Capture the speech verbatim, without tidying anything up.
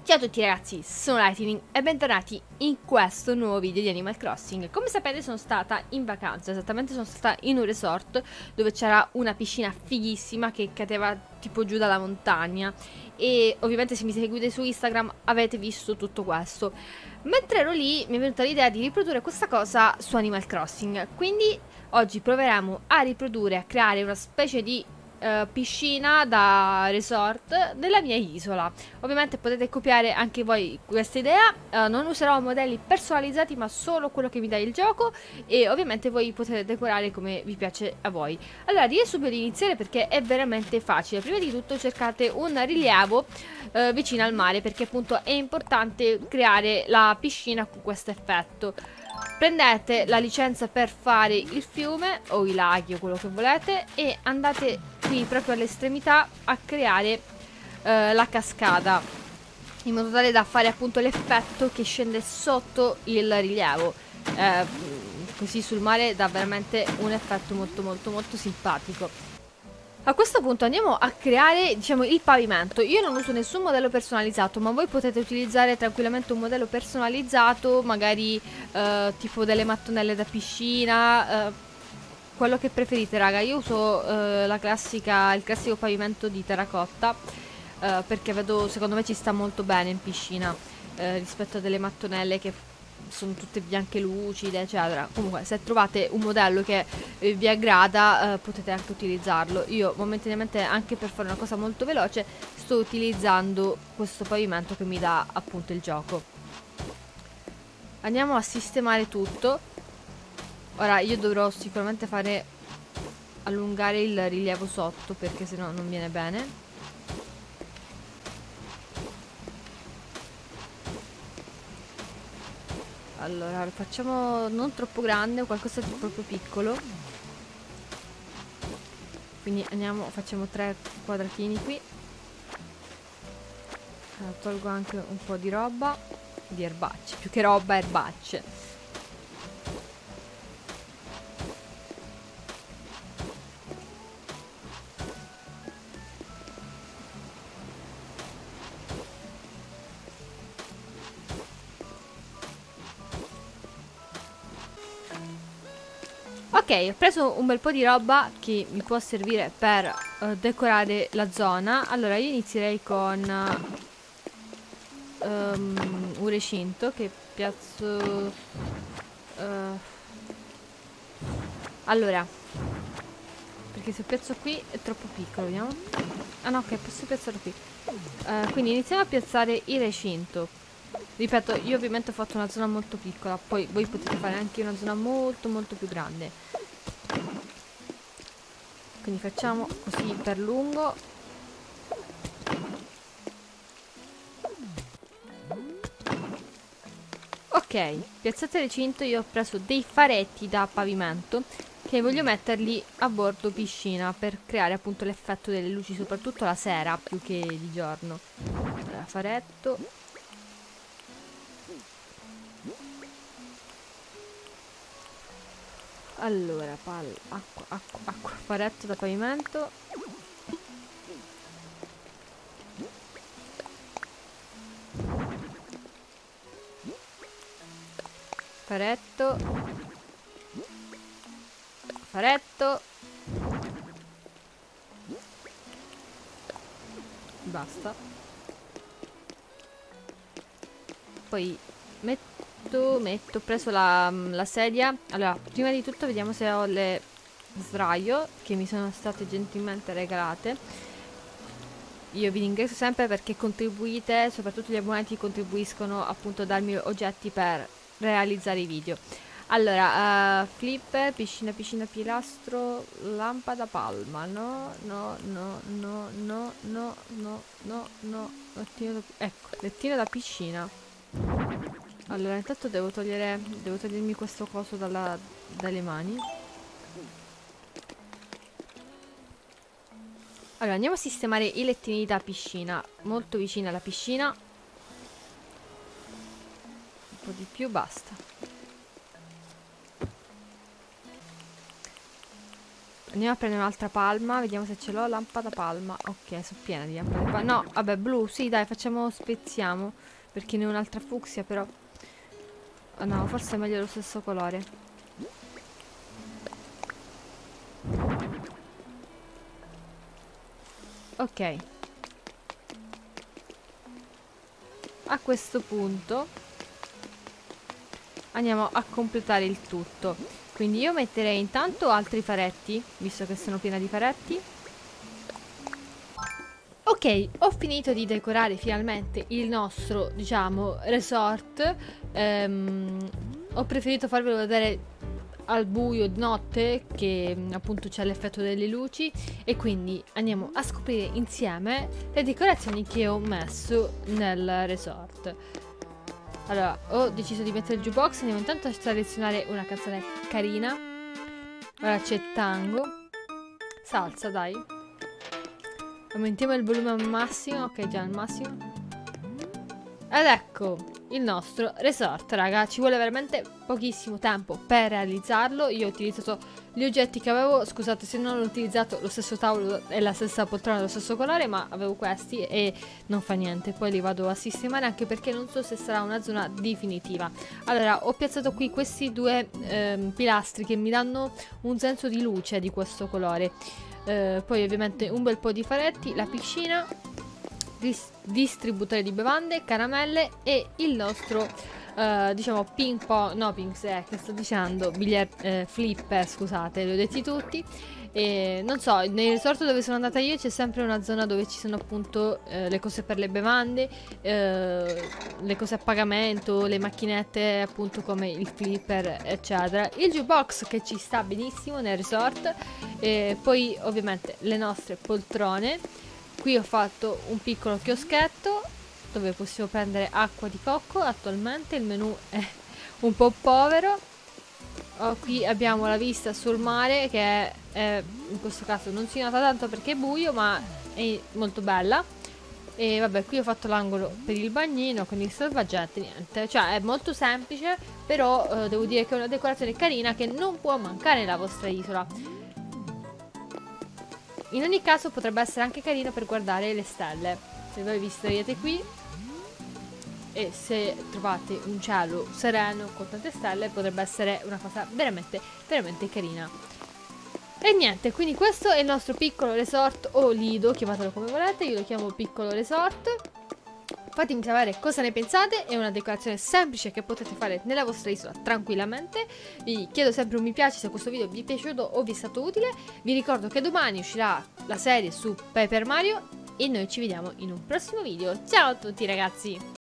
Ciao a tutti ragazzi, sono Lightning e bentornati in questo nuovo video di Animal Crossing. Come sapete sono stata in vacanza, esattamente sono stata in un resort dove c'era una piscina fighissima che cadeva tipo giù dalla montagna e ovviamente se mi seguite su Instagram avete visto tutto questo. Mentre ero lì mi è venuta l'idea di riprodurre questa cosa su Animal Crossing, quindi oggi proveremo a riprodurre, a creare una specie di Uh, piscina da resort della mia isola. Ovviamente potete copiare anche voi questa idea. Uh, non userò modelli personalizzati ma solo quello che vi dà il gioco e ovviamente voi potete decorare come vi piace a voi. Allora direi subito di iniziare perché è veramente facile. Prima di tutto cercate un rilievo uh, vicino al mare perché appunto è importante creare la piscina con questo effetto. Prendete la licenza per fare il fiume o i laghi o quello che volete e andate qui proprio all'estremità a creare eh, la cascata in modo tale da fare appunto l'effetto che scende sotto il rilievo, eh, così sul mare dà veramente un effetto molto molto molto simpatico. A questo punto andiamo a creare, diciamo, il pavimento. Io non uso nessun modello personalizzato, ma voi potete utilizzare tranquillamente un modello personalizzato, magari eh, tipo delle mattonelle da piscina, eh, quello che preferite, raga. Io uso eh, la classica, il classico pavimento di terracotta, eh, perché vedo, secondo me ci sta molto bene in piscina, eh, rispetto a delle mattonelle che sono tutte bianche lucide eccetera. Comunque se trovate un modello che eh, vi aggrada eh, potete anche utilizzarlo. Io momentaneamente, anche per fare una cosa molto veloce, sto utilizzando questo pavimento che mi dà appunto il gioco. Andiamo a sistemare tutto. Ora io dovrò sicuramente fare allungare il rilievo sotto perché sennò non viene bene. Allora, lo facciamo non troppo grande, qualcosa di proprio piccolo. Quindi andiamo, facciamo tre quadratini qui. Allora, tolgo anche un po' di roba, di erbacce, più che roba, erbacce. Ok, ho preso un bel po' di roba che mi può servire per uh, decorare la zona. Allora io inizierei con uh, um, un recinto che piazzo... Uh, allora, perché se piazzo qui è troppo piccolo, vediamo. Ah no, ok, posso piazzarlo qui. Uh, quindi iniziamo a piazzare il recinto. Ripeto, io ovviamente ho fatto una zona molto piccola, poi voi potete fare anche una zona molto molto più grande. Quindi facciamo così per lungo. Ok, piazzate il recinto, io ho preso dei faretti da pavimento che voglio metterli a bordo piscina per creare appunto l'effetto delle luci, soprattutto la sera più che di giorno. Allora, faretto. Allora, palla, acqua, acqua, acqua, faretto da pavimento. Faretto. Faretto. Basta. Poi metto, metto, ho preso la, la sedia. Allora, prima di tutto vediamo se ho le sdraio che mi sono state gentilmente regalate. Io vi ringrazio sempre perché contribuite, soprattutto gli abbonati contribuiscono appunto a darmi oggetti per realizzare i video. Allora, uh, flipper, piscina, piscina, pilastro, lampada, palma. No, no, no, no, no, no, no, no, no. Lettino da, ecco, lettino da piscina. Allora, intanto devo togliere, devo togliermi questo coso dalla, dalle mani. Allora, andiamo a sistemare i lettini da piscina, molto vicini alla piscina. Un po' di più, basta. Andiamo a prendere un'altra palma. Vediamo se ce l'ho. Lampada palma. Ok, sono piena di lampade palma. No, vabbè, blu. Sì, dai, facciamo, spezziamo. Perché ne ho un'altra fucsia, però. Oh, no, forse è meglio lo stesso colore. Ok. A questo punto andiamo a completare il tutto. Quindi io metterei intanto altri faretti, visto che sono piena di faretti. Ok, ho finito di decorare finalmente il nostro, diciamo, resort. Ehm, ho preferito farvelo vedere al buio di notte, che appunto c'è l'effetto delle luci, e quindi andiamo a scoprire insieme le decorazioni che ho messo nel resort. Allora, ho deciso di mettere il jukebox. Andiamo intanto a selezionare una canzone carina. Ora c'è tango. Salsa, dai. Aumentiamo il volume al massimo. Ok, già al massimo. Ed ecco il nostro resort, raga. Ci vuole veramente pochissimo tempo per realizzarlo. Io ho utilizzato gli oggetti che avevo. Scusate se non ho utilizzato lo stesso tavolo e la stessa poltrona dello stesso colore, ma avevo questi e non fa niente. Poi li vado a sistemare, anche perché non so se sarà una zona definitiva. Allora, ho piazzato qui questi due ehm, pilastri che mi danno un senso di luce di questo colore. Eh, poi ovviamente un bel po' di faretti, la piscina, dis distributore di bevande, caramelle e il nostro uh, diciamo ping pong, no ping eh, che sto dicendo, bigliard, eh, flipper, scusate, li ho detti tutti. E non so, nel resort dove sono andata io c'è sempre una zona dove ci sono appunto eh, le cose per le bevande, eh, le cose a pagamento, le macchinette appunto come il flipper eccetera, il jukebox che ci sta benissimo nel resort, e poi ovviamente le nostre poltrone. Qui ho fatto un piccolo chioschetto dove possiamo prendere acqua di cocco. Attualmente il menù è un po' povero. Oh, qui abbiamo la vista sul mare che è, è, in questo caso non si nota tanto perché è buio, ma è molto bella. E vabbè, qui ho fatto l'angolo per il bagnino con il salvagente, niente. Cioè è molto semplice, però eh, devo dire che è una decorazione carina che non può mancare nella vostra isola. In ogni caso potrebbe essere anche carino per guardare le stelle. Se voi vi sdraiate qui e se trovate un cielo sereno con tante stelle, potrebbe essere una cosa veramente, veramente carina. E niente, quindi questo è il nostro piccolo resort o lido, chiamatelo come volete, io lo chiamo piccolo resort. Fatemi sapere cosa ne pensate, è una decorazione semplice che potete fare nella vostra isola tranquillamente. Vi chiedo sempre un mi piace se questo video vi è piaciuto o vi è stato utile. Vi ricordo che domani uscirà la serie su Paper Mario e noi ci vediamo in un prossimo video. Ciao a tutti ragazzi!